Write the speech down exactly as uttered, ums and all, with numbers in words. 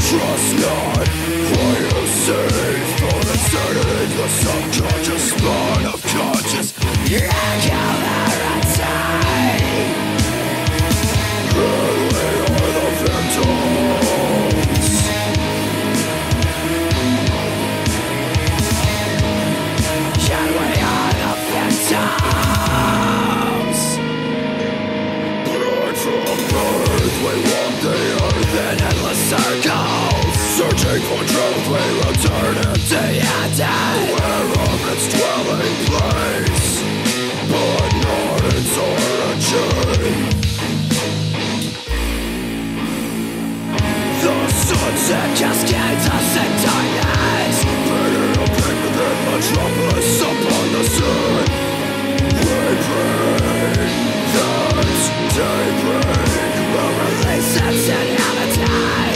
Trust not what you see, for insanity, the subconscious spawn of conscious irregularity. And we are the victims. And we are the victims. Born from birth, we walk the earth in endless circles, searching for truth, we return empty-handed, aware of its dwelling place, but not its origin. The sunset cascades us in darkness, burning a pit within metropolis upon the sun. We pray that daybreak will release its inhabitants.